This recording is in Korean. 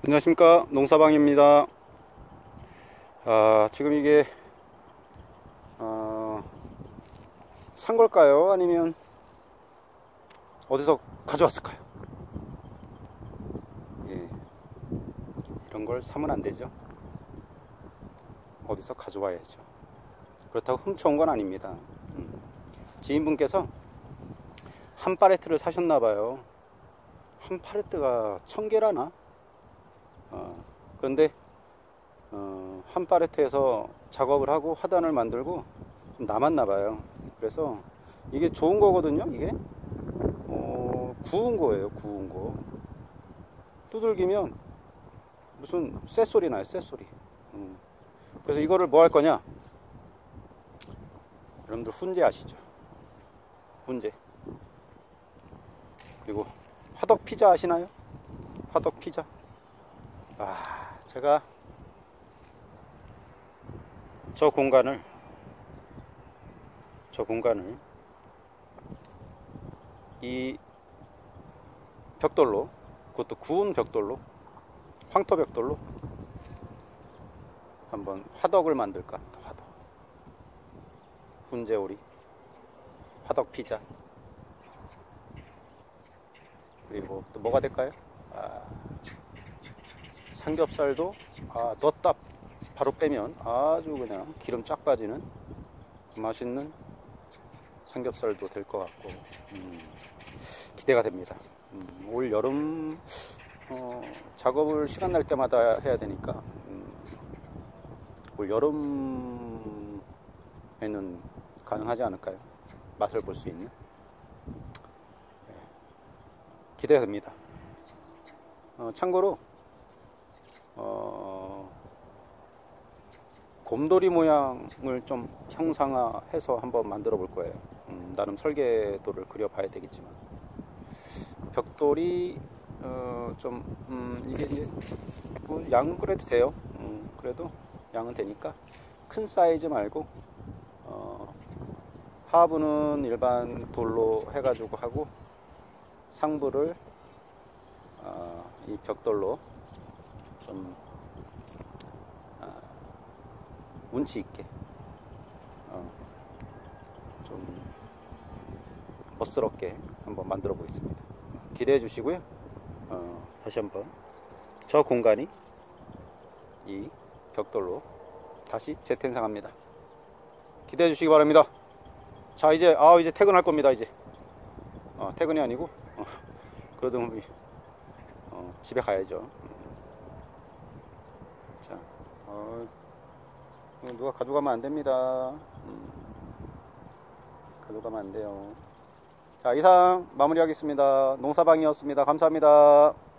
안녕하십니까, 농사방입니다. 지금 이게 산 걸까요? 아니면 어디서 가져왔을까요? 예, 이런 걸 사면 안 되죠. 어디서 가져와야죠. 그렇다고 훔쳐온 건 아닙니다. 지인분께서 한 팔레트를 사셨나봐요. 한 팔레트가 1000개라나? 그런데 한 팔레트에서 작업을 하고 화단을 만들고 좀 남았나봐요. 그래서 이게 좋은 거거든요. 이게 구운 거예요. 구운 거. 두들기면 무슨 쇳소리 나요. 쇳소리. 그래서 이거를 뭐 할 거냐, 여러분들 훈제 아시죠? 훈제. 그리고 화덕 피자 아시나요? 화덕 피자. 제가 저 공간을 이 벽돌로, 그것도 구운 벽돌로, 황토 벽돌로 한번 화덕을 만들까. 화덕, 훈제오리, 화덕 피자. 그리고 또 뭐가 될까요? 삼겹살도 넣었다 바로 빼면 아주 그냥 기름 쫙 빠지는 맛있는 삼겹살도 될 것 같고, 기대가 됩니다. 올 여름 작업을 시간 날 때마다 해야 되니까 올 여름에는 가능하지 않을까요? 맛을 볼 수 있는. 기대가 됩니다. 참고로 곰돌이 모양을 좀 형상화해서 한번 만들어 볼 거예요. 나름 설계도를 그려 봐야 되겠지만, 벽돌이 이게 이제 뭐 양은 그래도 돼요. 그래도 양은 되니까 큰 사이즈 말고 하부는 일반 돌로 해가지고 하고, 상부를 이 벽돌로 좀 운치 있게 좀 멋스럽게 한번 만들어 보겠습니다. 기대해 주시고요. 다시 한번 저 공간이 이 벽돌로 다시 재탄생합니다. 기대해 주시기 바랍니다. 자, 이제 퇴근할 겁니다. 이제 퇴근이 아니고 그래도 집에 가야죠. 자, 누가 가져가면 안 됩니다. 가져가면 안 돼요. 자, 이상 마무리하겠습니다. 농사방이었습니다. 감사합니다.